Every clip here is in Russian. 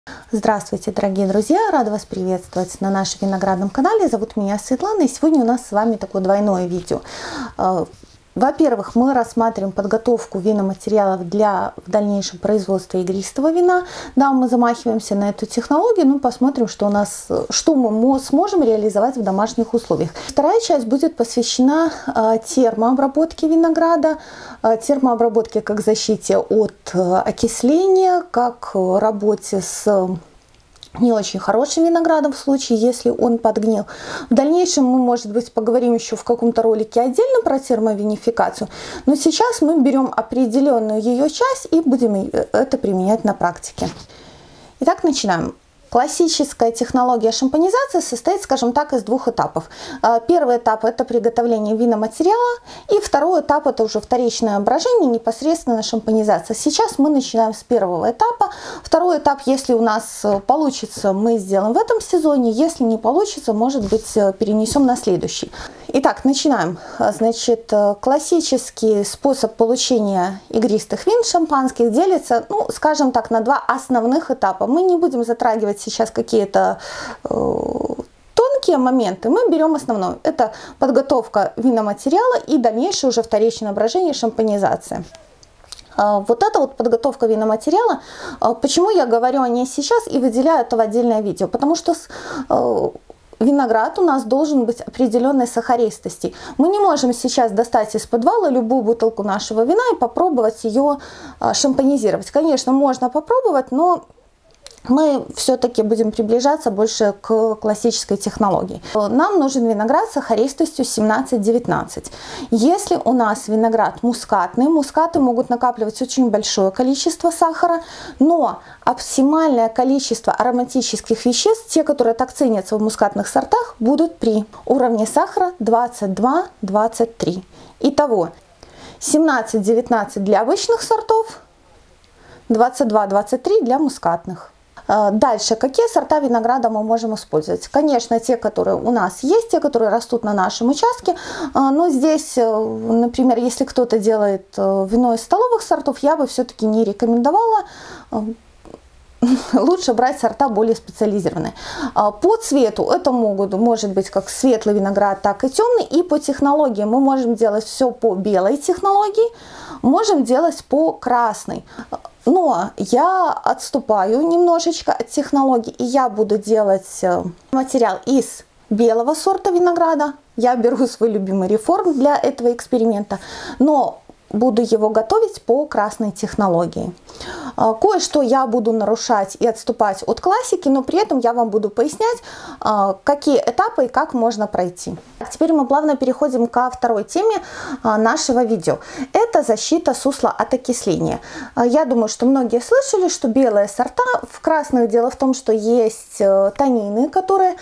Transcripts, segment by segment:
Здравствуйте, дорогие друзья! Рада вас приветствовать на нашем виноградном канале. Зовут меня Светлана, и сегодня у нас с вами такое двойное видео. Во-первых, мы рассматриваем подготовку виноматериалов для в дальнейшем производства игристого вина. Да, мы замахиваемся на эту технологию, но посмотрим, что мы сможем реализовать в домашних условиях. Вторая часть будет посвящена термообработке винограда, термообработке как защите от окисления, как работе с не очень хорошим виноградом в случае, если он подгнил. В дальнейшем мы, может быть, поговорим еще в каком-то ролике отдельно про термовинификацию, но сейчас мы берем определенную ее часть и будем это применять на практике. Итак, начинаем. Классическая технология шампанизации состоит, скажем так, из двух этапов. Первый этап – это приготовление виноматериала, и второй этап – это уже вторичное брожение, непосредственно шампанизация. Сейчас мы начинаем с первого этапа. Второй этап, если у нас получится, мы сделаем в этом сезоне, если не получится, может быть, перенесем на следующий. Итак, начинаем. Значит, классический способ получения игристых вин шампанских делится, скажем так, на два основных этапа. Мы не будем затрагивать сейчас какие-то тонкие моменты, мы берем основное. Это подготовка виноматериала и дальнейшее уже вторичное брожение, шампанизация. Вот эта вот подготовка виноматериала, почему я говорю о ней сейчас и выделяю это в отдельное видео, потому что виноград у нас должен быть определенной сахаристости. Мы не можем сейчас достать из подвала любую бутылку нашего вина и попробовать ее шампанизировать. Конечно, можно попробовать, но мы все-таки будем приближаться больше к классической технологии. Нам нужен виноград с сахаристостью 17-19. Если у нас виноград мускатный, мускаты могут накапливать очень большое количество сахара, но оптимальное количество ароматических веществ, те, которые так ценятся в мускатных сортах, будут при уровне сахара 22-23. Итого 17-19 для обычных сортов, 22-23 для мускатных. Дальше, какие сорта винограда мы можем использовать? Конечно, те, которые у нас есть, те, которые растут на нашем участке. Но здесь, например, если кто-то делает вино из столовых сортов, я бы все-таки не рекомендовала. Лучше брать сорта более специализированные. По цвету это может быть как светлый виноград, так и темный. И по технологии мы можем делать все по белой технологии, можем делать по красной. Но я отступаю немножечко от технологий, и я буду делать материал из белого сорта винограда. Я беру свой любимый реформ для этого эксперимента, но буду его готовить по красной технологии. Кое-что я буду нарушать и отступать от классики, но при этом я вам буду пояснять, какие этапы и как можно пройти. Теперь мы плавно переходим ко второй теме нашего видео. Это защита сусла от окисления. Я думаю, что многие слышали, что белые сорта, в красных дело в том, что есть танины, которые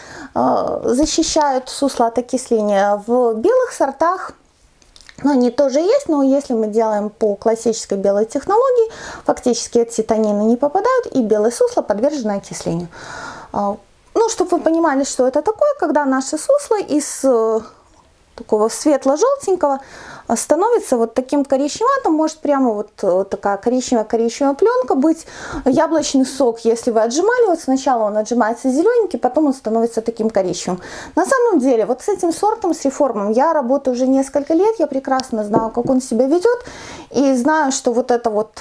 защищают сусло от окисления. В белых сортах они тоже есть, но если мы делаем по классической белой технологии, фактически эти танины не попадают, и белое сусло подвержено окислению. Чтобы вы понимали, что это такое, когда наше сусло из такого светло-желтенького становится вот таким коричневатым, может прямо вот такая коричневая пленка быть. Яблочный сок, если вы отжимали, вот сначала он отжимается зелененький, потом он становится таким коричневым. На самом деле, вот с этим сортом, с реформом, я работаю уже несколько лет, я прекрасно знаю, как он себя ведет, и знаю, что вот это вот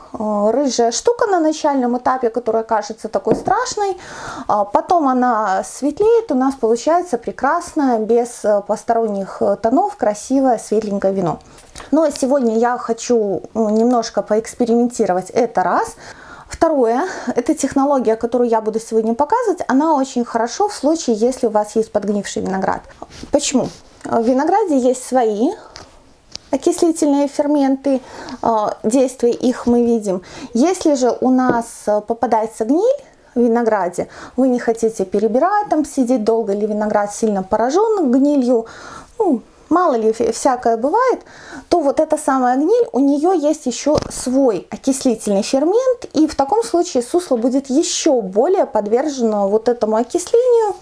рыжая штука на начальном этапе, которая кажется такой страшной, потом она светлеет, у нас получается прекрасное, без посторонних тонов, красивое светленькое вино. Но сегодня я хочу немножко поэкспериментировать, это раз. Второе, эта технология, которую я буду сегодня показывать, она очень хорошо в случае, если у вас есть подгнивший виноград. Почему? В винограде есть свои окислительные ферменты, действия их мы видим. Если же у нас попадается гниль в винограде, вы не хотите перебирать, там сидеть долго, или виноград сильно поражен гнилью, мало ли всякое бывает, то вот эта самая гниль, у нее есть еще свой окислительный фермент, и в таком случае сусло будет еще более подвержено вот этому окислению,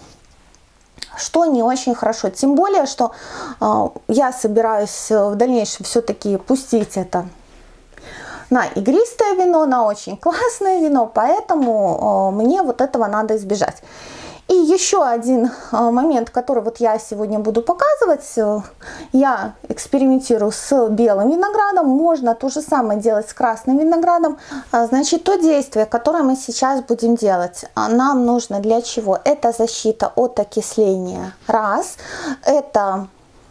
что не очень хорошо. Тем более, что я собираюсь в дальнейшем все-таки пустить это на игристое вино, на очень классное вино, поэтому мне вот этого надо избежать. И еще один момент, который вот я сегодня буду показывать, я экспериментирую с белым виноградом, можно то же самое делать с красным виноградом. Значит, то действие, которое мы сейчас будем делать, нам нужно для чего? Это защита от окисления, раз, это,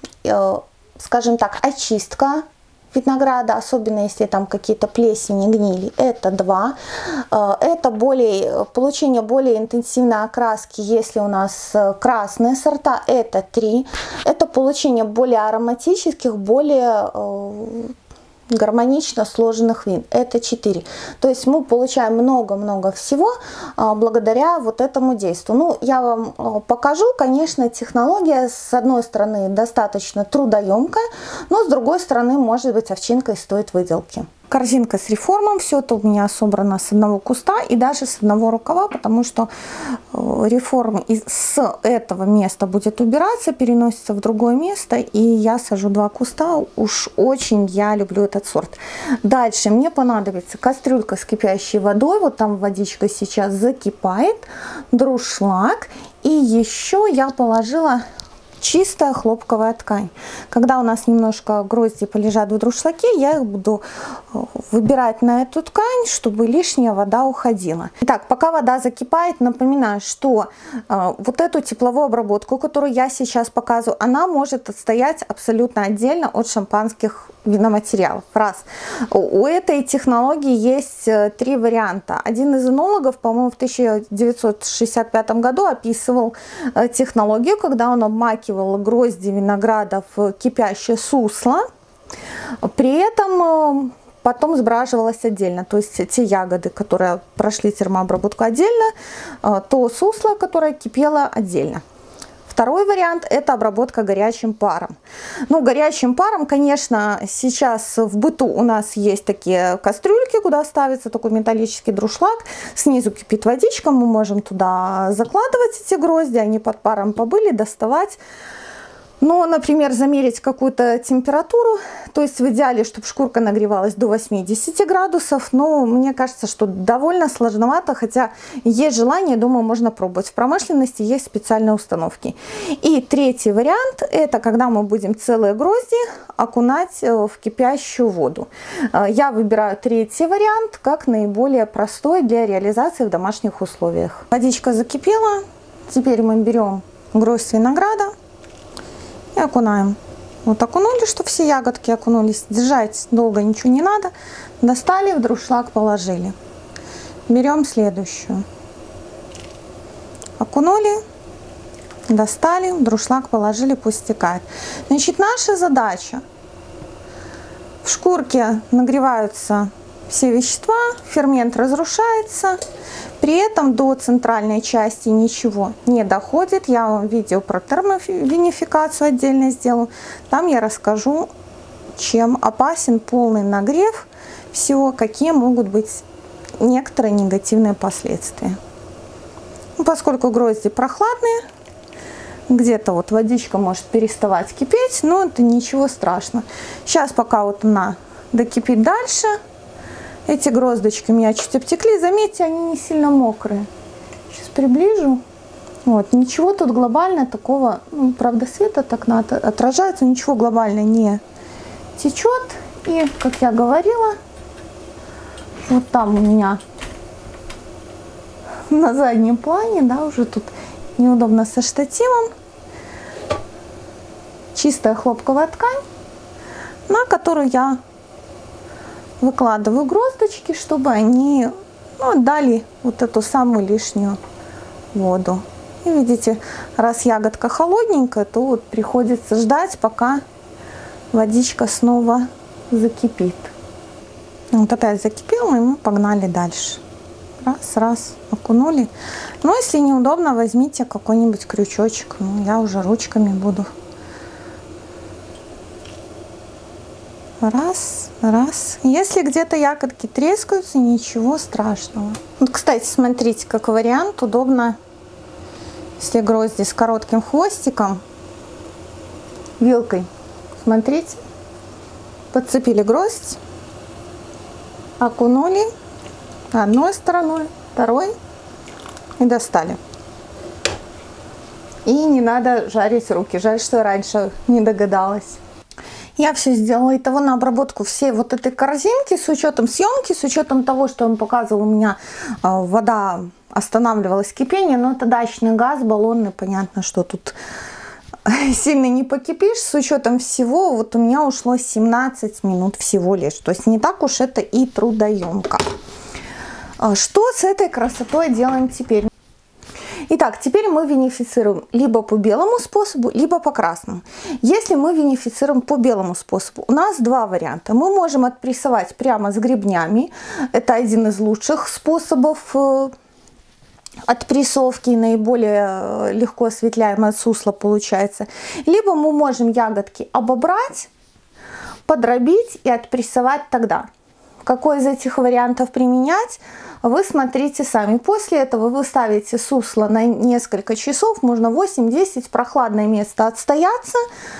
скажем так, очистка винограда, особенно если там какие-то плесени, гнили, это 2. Это получение более интенсивной окраски, если у нас красные сорта, это 3. Это получение более ароматических, более гармонично сложенных вин, это 4. То есть мы получаем много-много всего благодаря вот этому действию. Ну, я вам покажу, конечно, технология с одной стороны достаточно трудоемкая, но с другой стороны, может быть, овчинка и стоит выделки. Корзинка с реформом, все это у меня собрано с одного куста и даже с одного рукава, потому что реформ с этого места будет убираться, переносится в другое место, и я сажу 2 куста, уж очень я люблю этот сорт. Дальше мне понадобится кастрюлька с кипящей водой, вот там водичка сейчас закипает, друшлаг, и еще я положила чистая хлопковая ткань. Когда у нас немножко грозди полежат в друшлаге, я их буду выбирать на эту ткань, чтобы лишняя вода уходила. Итак, пока вода закипает, напоминаю, что вот эту тепловую обработку, которую я сейчас показываю, она может отстоять абсолютно отдельно от шампанских виноматериалов. Раз. У этой технологии есть 3 варианта. Один из энологов, по-моему, в 1965 году описывал технологию, когда он обмакивал грозди винограда в кипящее сусло, при этом потом сбраживалось отдельно, то есть те ягоды, которые прошли термообработку отдельно, то сусло, которое кипело отдельно. Второй вариант – это обработка горячим паром. Ну, горячим паром, конечно, сейчас в быту у нас есть такие кастрюльки, куда ставится такой металлический друшлаг. Снизу кипит водичка, мы можем туда закладывать эти грозди, они под паром побыли, доставать. Но, например, замерить какую-то температуру, то есть в идеале, чтобы шкурка нагревалась до 80 градусов, но мне кажется, что довольно сложновато, хотя есть желание, думаю, можно пробовать. В промышленности есть специальные установки. И третий вариант, это когда мы будем целые грозди окунать в кипящую воду. Я выбираю третий вариант как наиболее простой для реализации в домашних условиях. Водичка закипела, теперь мы берем гроздь винограда и окунаем. Вот окунули, чтобы все ягодки окунулись. Держать долго ничего не надо. Достали, в друшлаг положили. Берем следующую. Окунули, достали, в друшлаг положили, пусть стекает. Значит, наша задача. В шкурке нагреваются все вещества, фермент разрушается. При этом до центральной части ничего не доходит. Я вам видео про термовинификацию отдельно сделаю. Там я расскажу, чем опасен полный нагрев всего, какие могут быть некоторые негативные последствия. Поскольку грозди прохладные, где-то вот водичка может переставать кипеть, но это ничего страшного. Сейчас пока вот она докипит дальше, эти гроздочки у меня чуть обтекли. Заметьте, они не сильно мокрые. Сейчас приближу. Вот, ничего тут глобально такого, ну, правда, света так отражается, ничего глобально не течет. И, как я говорила, вот там у меня на заднем плане, да, уже тут неудобно со штативом, чистая хлопковая ткань, на которую я выкладываю гроздочки, чтобы они, ну, дали вот эту самую лишнюю воду. И видите, раз ягодка холодненькая, то вот приходится ждать, пока водичка снова закипит. Вот опять закипела, и мы погнали дальше. Раз, окунули. Но если неудобно, возьмите какой-нибудь крючочек. Ну, я уже ручками буду. Раз. Если где-то ягодки трескаются, ничего страшного. Вот, кстати, смотрите, как вариант удобно, если грозди с коротким хвостиком, вилкой, смотрите, подцепили гроздь, Окунули одной стороной, второй и достали. И не надо жарить руки. Жаль, что я раньше не догадалась. Я все сделала. Итого на обработку всей вот этой корзинки с учетом съемки, с учетом того, что он показывал, у меня вода останавливалась кипение, но это дачный газ, баллонный, понятно, что тут сильно не покипишь. С учетом всего, вот у меня ушло 17 минут всего лишь. То есть не так уж это и трудоемко. Что с этой красотой делаем теперь? Итак, теперь мы винифицируем либо по белому способу, либо по красному. Если мы винифицируем по белому способу, у нас два варианта. Мы можем отпрессовать прямо с гребнями. Это один из лучших способов отпрессовки, наиболее легко осветляемое сусло получается. Либо мы можем ягодки обобрать, подробить и отпрессовать тогда. Какой из этих вариантов применять, вы смотрите сами. После этого вы ставите сусло на несколько часов, можно 8-10, в прохладное место отстояться.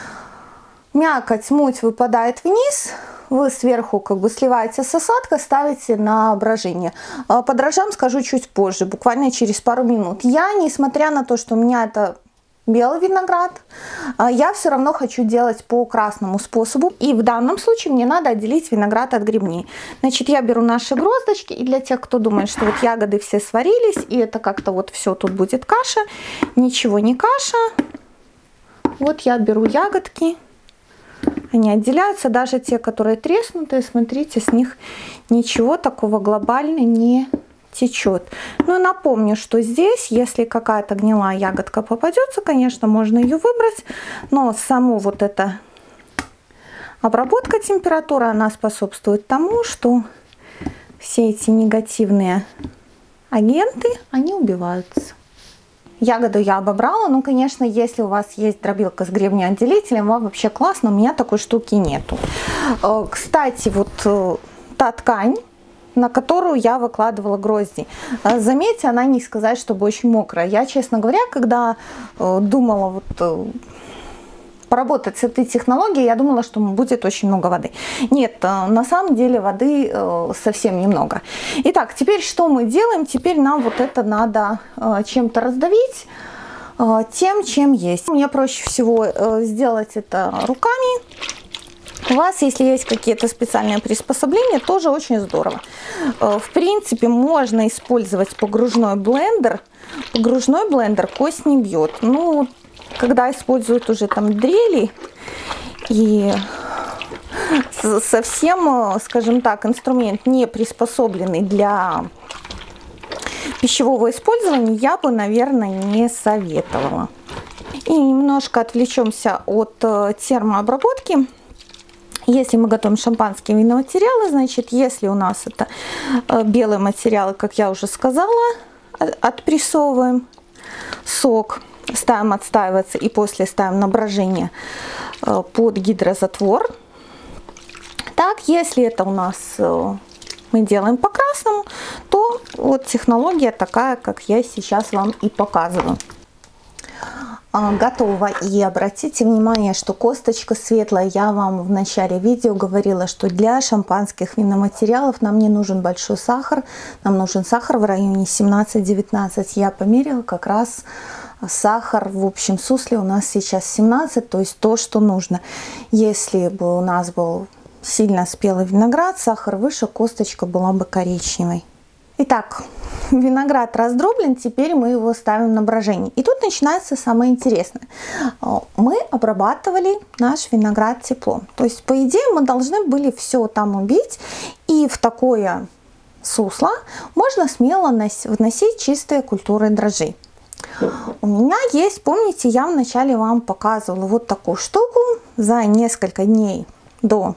Мякоть, муть выпадает вниз, вы сверху как бы сливаете с осадкой, ставите на брожение. По дрожжам скажу чуть позже, буквально через пару минут. Я, несмотря на то, что у меня это белый виноград, я все равно хочу делать по красному способу. И в данном случае мне надо отделить виноград от гребней. Значит, я беру наши гроздочки. И для тех, кто думает, что вот ягоды все сварились, и это как-то вот все тут будет каша. Ничего не каша. Вот я беру ягодки. Они отделяются, даже те, которые треснутые. Смотрите, с них ничего такого глобально не течет. Но напомню, что здесь, если какая-то гнилая ягодка попадется, конечно, можно ее выбрать, но саму вот эта обработка температуры, она способствует тому, что все эти негативные агенты, они убиваются. Ягоду я обобрала, ну, конечно, если у вас есть дробилка с гребнеотделителем, вам вообще классно, у меня такой штуки нету. Кстати, вот та ткань, на которую я выкладывала грозди. Заметьте, она не сказать, чтобы очень мокрая. Я, честно говоря, когда думала вот поработать с этой технологией, я думала, что будет очень много воды. Нет, на самом деле воды совсем немного. Итак, теперь что мы делаем? Теперь нам вот это надо чем-то раздавить, тем, чем есть. Мне проще всего сделать это руками. У вас, если есть какие-то специальные приспособления, тоже очень здорово. В принципе, можно использовать погружной блендер. Погружной блендер кость не бьет. Ну, когда используют уже там дрели и совсем, скажем так, инструмент не приспособленный для пищевого использования, я бы, наверное, не советовала. И немножко отвлечемся от термообработки. Если мы готовим шампанские винные материалы, значит, если у нас это белые материалы, как я уже сказала, отпрессовываем сок, ставим отстаиваться и после ставим на брожение под гидрозатвор. Так, если это у нас мы делаем по красному, то вот технология такая, как я сейчас вам и показываю. Готово. И обратите внимание, что косточка светлая. Я вам в начале видео говорила, что для шампанских виноматериалов нам не нужен большой сахар. Нам нужен сахар в районе 17-19. Я померила, как раз сахар в общем сусле у нас сейчас 17, то есть то, что нужно. Если бы у нас был сильно спелый виноград, сахар выше, косточка была бы коричневой. Итак, виноград раздроблен, теперь мы его ставим на брожение. И тут начинается самое интересное. Мы обрабатывали наш виноград теплом. То есть, по идее, мы должны были все там убить. И в такое сусло можно смело вносить чистые культуры дрожжей. У меня есть, помните, я вначале вам показывала вот такую штуку. За несколько дней до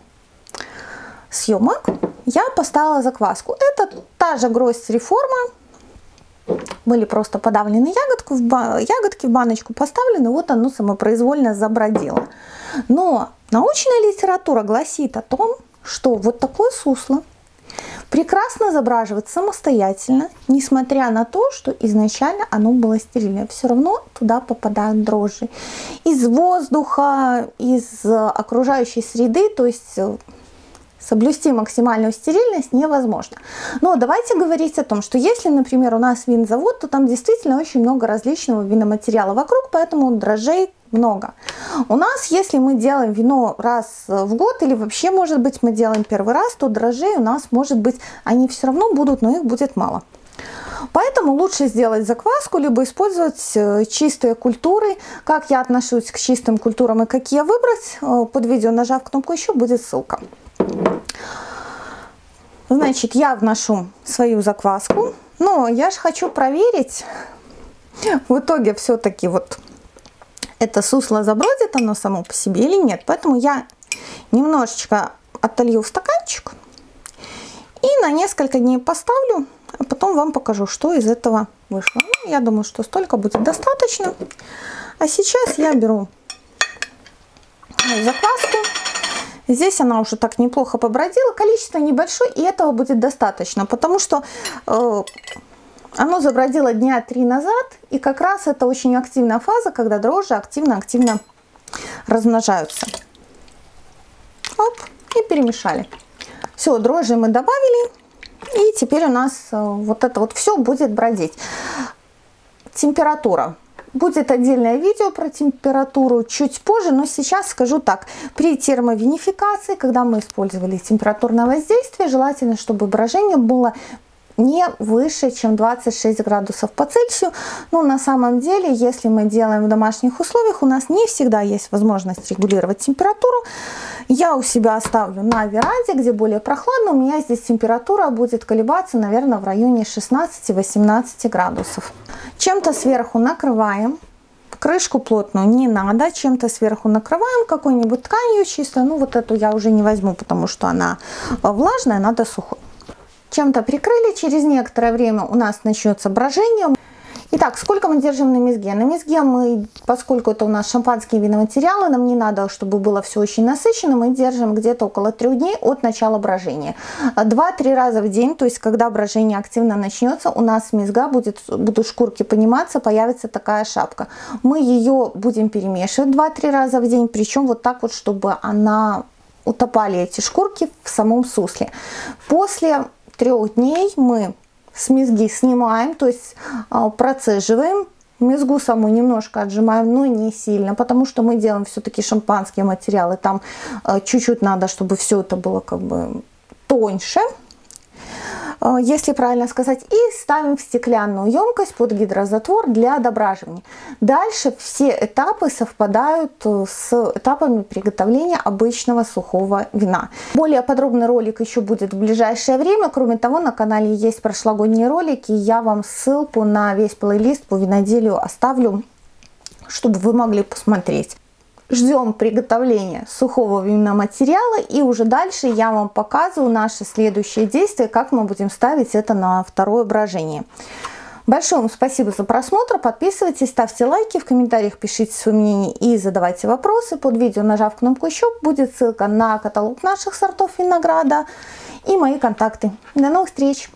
съемок я поставила закваску. Это та же гроздь реформа. Были просто подавлены ягодки в баночку поставлены, вот оно самопроизвольно забродило. Но научная литература гласит о том, что вот такое сусло прекрасно забраживать самостоятельно, несмотря на то, что изначально оно было стерильное. Все равно туда попадают дрожжи из воздуха, из окружающей среды, то есть соблюсти максимальную стерильность невозможно. Но давайте говорить о том, что если, например, у нас винзавод, то там действительно очень много различного виноматериала вокруг, поэтому дрожжей много. У нас, если мы делаем вино раз в год или вообще, может быть, мы делаем первый раз, то дрожжей у нас, может быть, они все равно будут, но их будет мало. Поэтому лучше сделать закваску, либо использовать чистые культуры. Как я отношусь к чистым культурам и какие выбрать, под видео, нажав кнопку «Еще», будет ссылка. Значит, я вношу свою закваску, но я же хочу проверить, в итоге все-таки вот это сусло забродит оно само по себе или нет. Поэтому я немножечко отолью в стаканчик и на несколько дней поставлю, а потом вам покажу, что из этого вышло. Ну, я думаю, что столько будет достаточно. А сейчас я беру закваску. Здесь она уже так неплохо побродила. Количество небольшое, и этого будет достаточно, потому что оно забродило дня 3 назад. И как раз это очень активная фаза, когда дрожжи активно-активно размножаются. Оп, и перемешали. Все, дрожжи мы добавили. И теперь у нас вот это вот все будет бродить. Температура. Будет отдельное видео про температуру чуть позже, но сейчас скажу так. При термовинификации, когда мы использовали температурное воздействие, желательно, чтобы брожение было не выше, чем 26 градусов по Цельсию. Но на самом деле, если мы делаем в домашних условиях, у нас не всегда есть возможность регулировать температуру. Я у себя оставлю на веранде, где более прохладно. У меня здесь температура будет колебаться, наверное, в районе 16-18 градусов. Чем-то сверху накрываем. Крышку плотную не надо. Чем-то сверху накрываем, какой-нибудь тканью чистой. Ну, вот эту я уже не возьму, потому что она влажная, надо сухой. Чем-то прикрыли, через некоторое время у нас начнется брожение. Итак, сколько мы держим на мезге? На мезге мы, поскольку это у нас шампанские виноматериалы, нам не надо, чтобы было все очень насыщенно, мы держим где-то около 3 дней от начала брожения. 2-3 раза в день, то есть когда брожение активно начнется, у нас мезга будут шкурки подниматься, появится такая шапка. Мы ее будем перемешивать 2-3 раза в день, причем вот так вот, чтобы она утопали эти шкурки в самом сусле. После 3 дней мы с мезги снимаем, то есть процеживаем. Мезгу саму немножко отжимаем, но не сильно, потому что мы делаем все-таки шампанские материалы. Там чуть-чуть надо, чтобы все это было как бы тоньше, если правильно сказать. И ставим в стеклянную емкость под гидрозатвор для дображивания. Дальше все этапы совпадают с этапами приготовления обычного сухого вина. Более подробный ролик еще будет в ближайшее время. Кроме того, на канале есть прошлогодние ролики. Я вам ссылку на весь плейлист по виноделию оставлю, чтобы вы могли посмотреть. Ждем приготовления сухого виноматериала, и уже дальше я вам показываю наши следующие действия, как мы будем ставить это на второе брожение. Большое вам спасибо за просмотр, подписывайтесь, ставьте лайки, в комментариях пишите свое мнение и задавайте вопросы. Под видео, нажав кнопку «Еще», будет ссылка на каталог наших сортов винограда и мои контакты. До новых встреч!